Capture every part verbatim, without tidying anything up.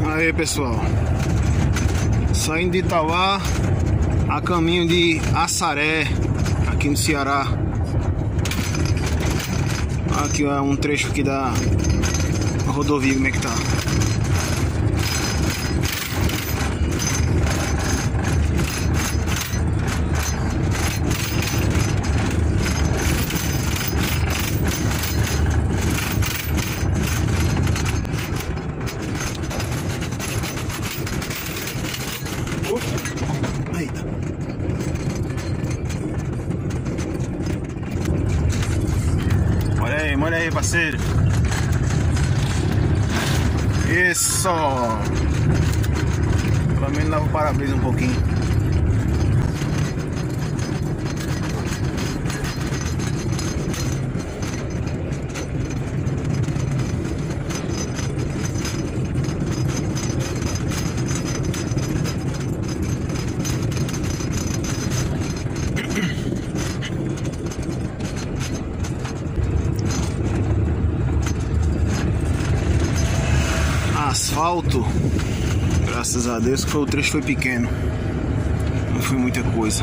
Aí pessoal, saindo de Itauá a caminho de Assaré, aqui no Ceará. Aqui é um trecho aqui da rodovia, como é que tá. Eita. Olha aí, olha aí, parceiro. Isso. Pelo menos lava o para-brisa um pouquinho. Asfalto, graças a Deus que foi, o trecho foi pequeno, não foi muita coisa.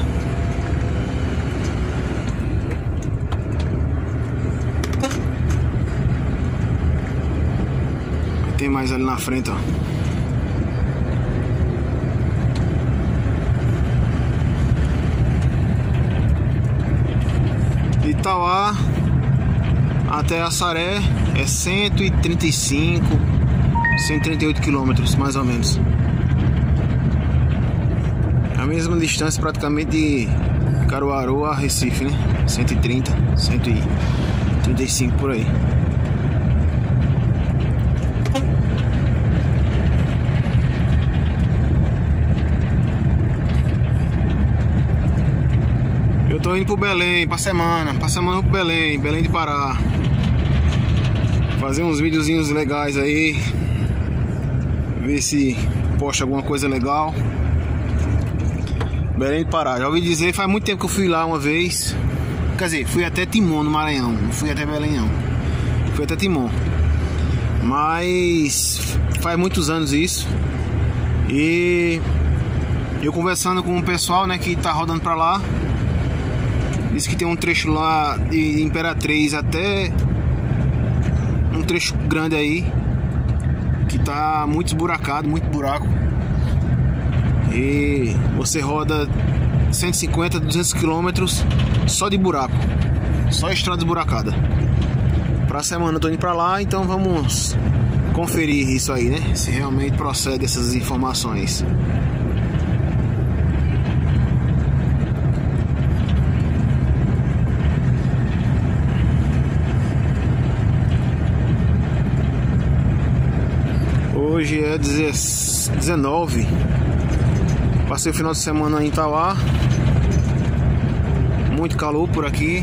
Tem mais ali na frente, ó. Itauá até Assaré é cento e trinta e cinco, cento e trinta e oito quilômetros, mais ou menos. A mesma distância praticamente de Caruaru a Recife, né? cento e trinta, cento e trinta e cinco por aí. Eu tô indo pro Belém, pra semana, pra semana pro Belém, Belém de Pará. Fazer uns videozinhos legais aí. Ver se posta alguma coisa legal. Belém de Pará, já ouvi dizer, faz muito tempo que eu fui lá uma vez. Quer dizer, fui até Timon no Maranhão. Não fui até Belém não. Fui até Timon. Mas faz muitos anos isso. E eu conversando com o pessoal, né, que tá rodando pra lá, disse que tem um trecho lá de Imperatriz até um trecho grande aí que tá muito esburacado, muito buraco. E você roda cento e cinquenta, duzentos quilômetros só de buraco, só estrada esburacada. Pra semana eu tô indo pra lá, então vamos conferir isso aí, né? Se realmente procede essas informações. Hoje é dezenove. Passei o final de semana em Itauá. Muito calor por aqui.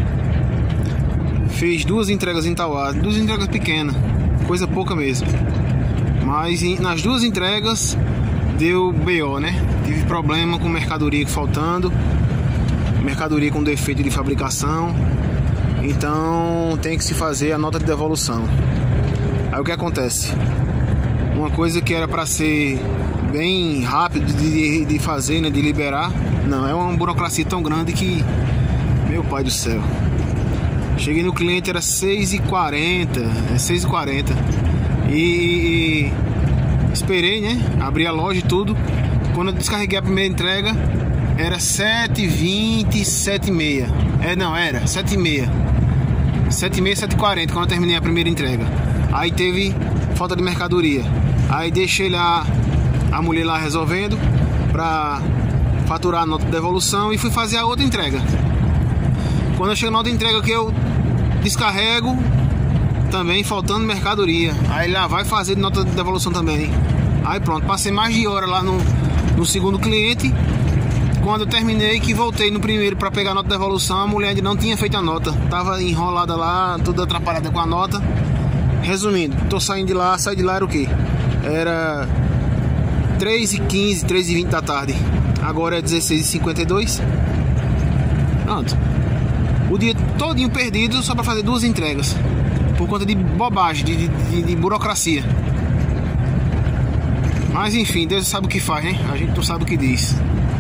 Fiz duas entregas em Itauá, duas entregas pequenas, coisa pouca mesmo. Mas nas duas entregas deu B O, né? Tive problema com mercadoria faltando, mercadoria com defeito de fabricação. Então tem que se fazer a nota de devolução. Aí o que acontece? Uma coisa que era para ser bem rápido de, de fazer, né, de liberar, não, é uma burocracia tão grande que, meu pai do céu. Cheguei no cliente, era seis e quarenta, é seis e quarenta, e, e esperei, né, abri a loja e tudo. Quando eu descarreguei a primeira entrega era sete e vinte, sete e meia. É, não, era sete e meia, sete e meia, sete e quarenta quando eu terminei a primeira entrega. Aí teve falta de mercadoria. Aí deixei lá a mulher lá resolvendo pra faturar a nota de devolução e fui fazer a outra entrega. Quando eu chego na outra entrega que eu descarrego, também faltando mercadoria. Aí lá vai fazer nota de devolução também. Aí pronto, passei mais de hora lá no, no segundo cliente. Quando eu terminei, que voltei no primeiro para pegar a nota de devolução, a mulher ainda não tinha feito a nota. Tava enrolada lá, tudo atrapalhada com a nota. Resumindo, tô saindo de lá, saí de lá era o quê? Era três e quinze, três e vinte da tarde. Agora é dezesseis e cinquenta e dois. Pronto. O dia todinho perdido só para fazer duas entregas. Por conta de bobagem, de, de, de burocracia. Mas enfim, Deus sabe o que faz, né? A gente não sabe o que diz.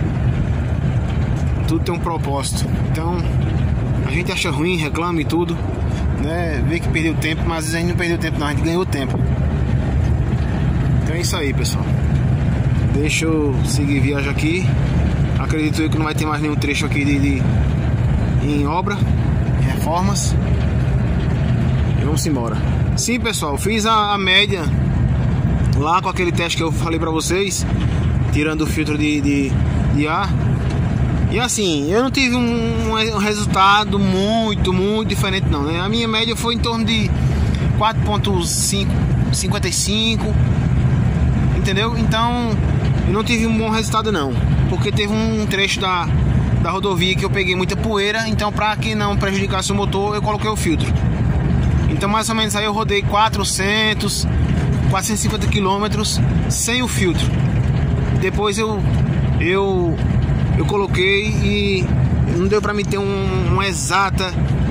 Tudo tem um propósito. Então a gente acha ruim, reclama e tudo, né? Vê que perdeu tempo, mas às vezes a gente não perdeu tempo não, a gente ganhou tempo. Então é isso aí, pessoal. Deixa eu seguir viagem aqui. Acredito eu que não vai ter mais nenhum trecho aqui de, de em obra, reformas. E vamos embora. Sim, pessoal, fiz a, a média lá com aquele teste que eu falei pra vocês, tirando o filtro de, de, de ar. E assim, eu não tive um, um resultado muito, muito diferente não, né? A minha média foi em torno de quatro ponto cinquenta e cinco, entendeu? Então eu não tive um bom resultado não, porque teve um trecho da, da rodovia que eu peguei muita poeira. Então para que não prejudicasse o motor, eu coloquei o filtro. Então mais ou menos aí eu rodei quatrocentos, quatrocentos e cinquenta quilômetros sem o filtro. Depois eu eu eu coloquei e não deu para mim ter um, uma exata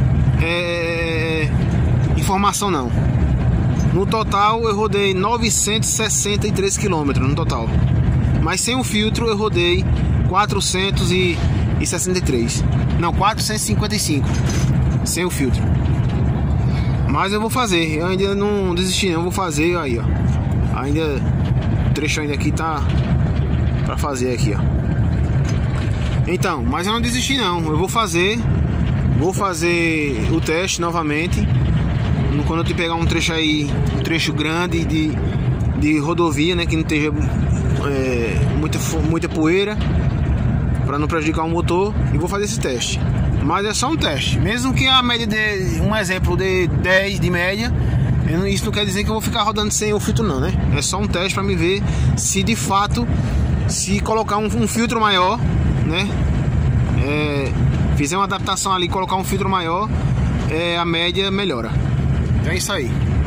é, informação não. No total eu rodei novecentos e sessenta e três quilômetros no total, mas sem o filtro eu rodei quatrocentos e sessenta e três, não, quatrocentos e cinquenta e cinco sem o filtro. Mas eu vou fazer, eu ainda não desisti não, vou fazer aí, ó. Ainda o trecho ainda aqui tá pra fazer aqui, ó. Então, mas eu não desisti não, eu vou fazer, vou fazer o teste novamente. Quando eu te pegar um trecho aí, um trecho grande de, de rodovia, né, que não esteja é, muita, muita poeira, para não prejudicar o motor, e vou fazer esse teste. Mas é só um teste, mesmo que a média de um exemplo de dez de média, isso não quer dizer que eu vou ficar rodando sem o filtro não, né? É só um teste para me ver se de fato, se colocar um, um filtro maior, né, é, fizer uma adaptação ali, colocar um filtro maior, é, a média melhora. Então é isso aí.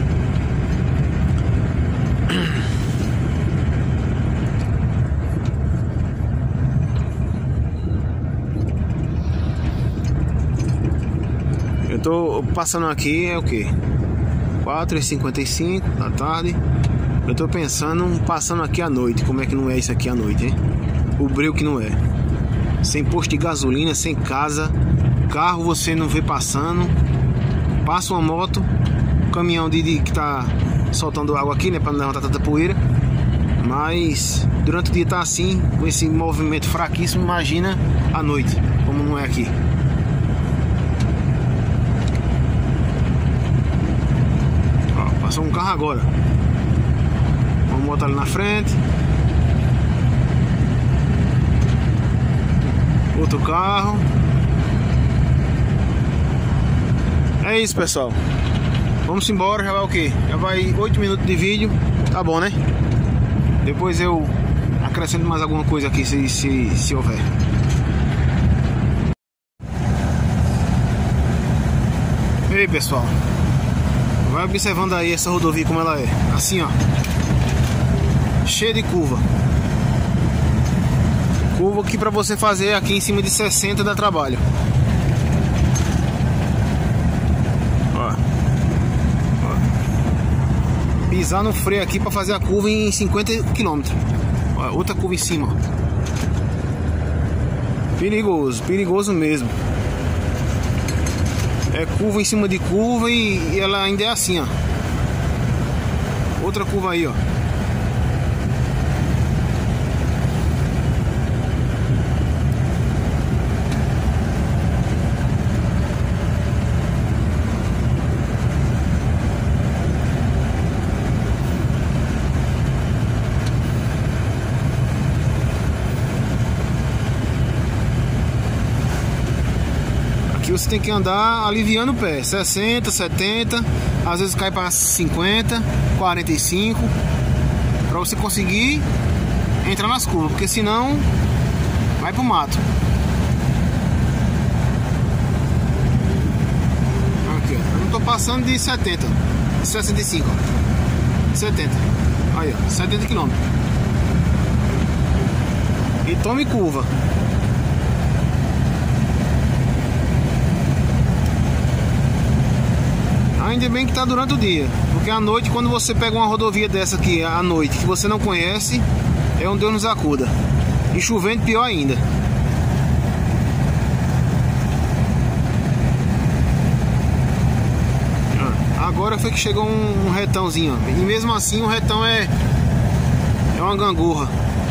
Eu tô passando aqui, é o que? quatro e cinquenta e cinco da tarde. Eu tô pensando, passando aqui à noite. Como é que não é isso aqui à noite, hein? O breu que não é. Sem posto de gasolina, sem casa, carro você não vê passando. Passa uma moto, um caminhão de, de que tá soltando água aqui, né, para não levantar tanta poeira. Mas durante o dia tá assim, com esse movimento fraquíssimo. Imagina à noite, como não é aqui. Ó, passou um carro agora. Uma moto ali na frente. Outro carro. É isso, pessoal. Vamos embora, já vai o quê? Já vai oito minutos de vídeo. Tá bom, né? Depois eu acrescento mais alguma coisa aqui, se, se, se houver. Ei, pessoal, vai observando aí essa rodovia como ela é. Assim, ó, cheia de curva. Curva que pra você fazer aqui em cima de sessenta dá trabalho. Ó. Ó. Pisar no freio aqui pra fazer a curva em cinquenta quilômetros. Ó, outra curva em cima, ó. Perigoso, perigoso mesmo. É curva em cima de curva e, e ela ainda é assim, ó. Outra curva aí, ó. Aqui você tem que andar aliviando o pé, sessenta, setenta, às vezes cai para cinquenta, quarenta e cinco, para você conseguir entrar nas curvas, porque senão vai pro mato. Aqui, ó, eu não tô passando de setenta, sessenta e cinco, ó. setenta, aí, ó, setenta quilômetros. E tome curva. ainda bem que tá durante o dia, porque à noite, quando você pega uma rodovia dessa aqui à noite, que você não conhece, é um Deus nos acuda. E chovendo, pior ainda. Agora foi que chegou um, um retãozinho, ó. E mesmo assim o retão é é uma gangorra.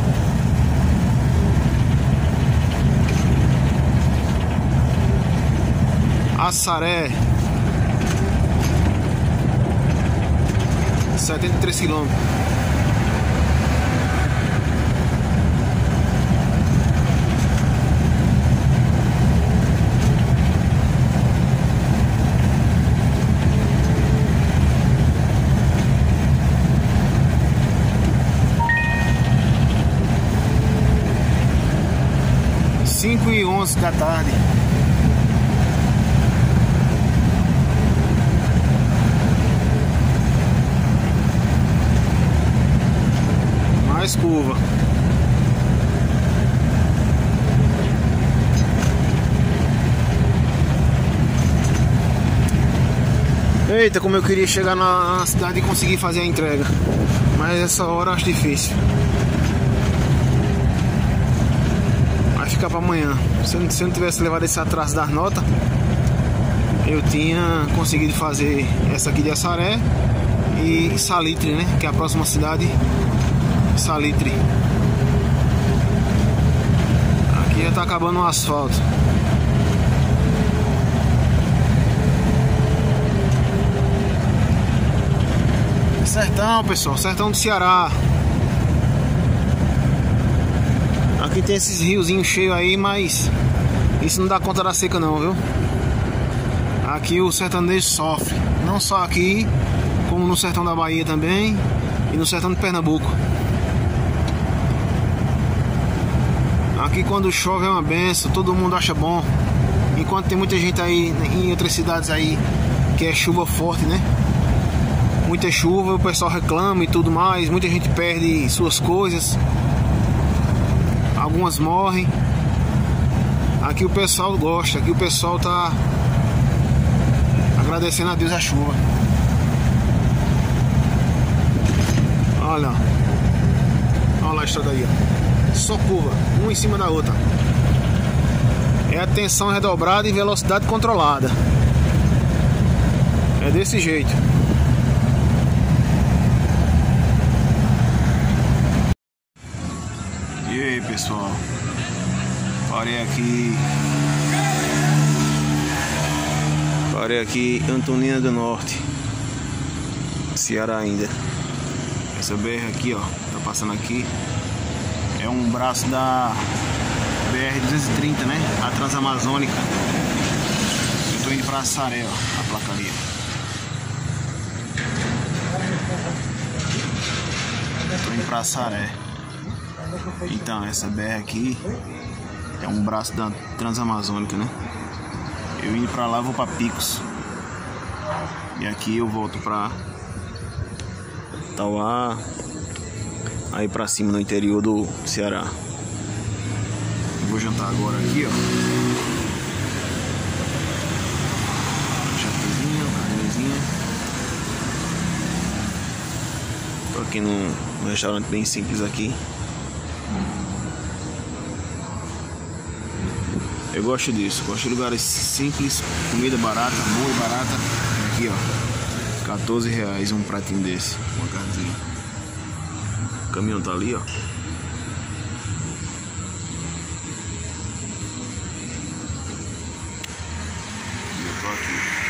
Assaré, setenta e três quilômetros. cinco e onze da tarde. Mais curva. Eita, como eu queria chegar na, na cidade e conseguir fazer a entrega. Mas essa hora eu acho difícil. Vai ficar para amanhã. Se eu, se eu não tivesse levado esse atraso das notas, eu tinha conseguido fazer essa aqui de Assaré e Salitre, né? Que é a próxima cidade. Salitre. Aqui já tá acabando o asfalto. Sertão, pessoal, sertão do Ceará. Aqui tem esses riozinhos cheios aí, mas isso não dá conta da seca não, viu? Aqui o sertanejo sofre, não só aqui, como no sertão da Bahia também e no sertão de Pernambuco. Aqui quando chove é uma benção, todo mundo acha bom. Enquanto tem muita gente aí em outras cidades aí que é chuva forte, né? Muita chuva, o pessoal reclama e tudo mais, muita gente perde suas coisas. Algumas morrem. Aqui o pessoal gosta, aqui o pessoal tá agradecendo a Deus a chuva. Olha, olha lá a estrada aí, ó. Só curva, uma em cima da outra. É a tensão redobrada e velocidade controlada. É desse jeito. E aí, pessoal, parei aqui Parei aqui Antonina do Norte, Ceará ainda. Essa B R aqui, ó, tá passando aqui, é um braço da B R duzentos e trinta, né, a Transamazônica. Eu tô indo pra Assaré, ó, a placaria. Tô indo pra Assaré. Então, essa B R aqui é um braço da Transamazônica, né? Eu indo pra lá, vou pra Picos. E aqui eu volto pra Tauá, aí pra cima no interior do Ceará. Eu vou jantar agora aqui, ó. Chatezinha, carnezinha. Tô aqui num, num restaurante bem simples aqui. Eu gosto disso, gosto de lugares simples, comida barata, boa e barata. Aqui, ó, quatorze reais um pratinho desse, uma carnezinha. O caminhão tá ali, ó. E eu tô aqui.